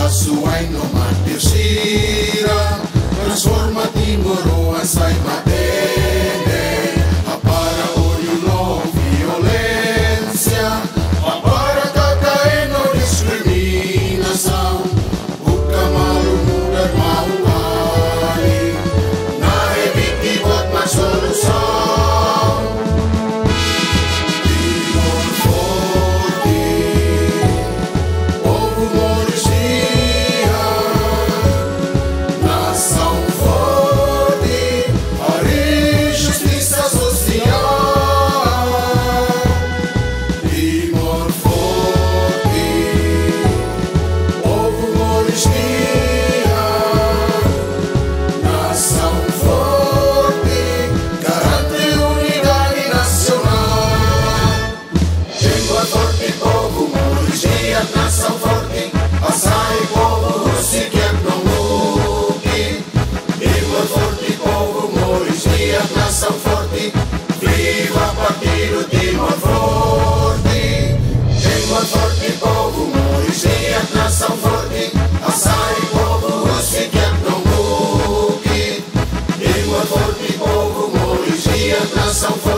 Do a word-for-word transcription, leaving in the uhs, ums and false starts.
Suai no matisira, transforma Timor a sai matene, para olho não violência, para cacae no discriminação, o camalo muda mau ali, na evite bot uma solução. Nação forte, assai povo, se quer não luque. Timor forte, povo, Maurícia, nação forte, viva partido Timor forte. Timor forte, povo, Maurícia, nação forte, assai povo, se quer não luque. Timor forte, povo, Maurícia, nação forte.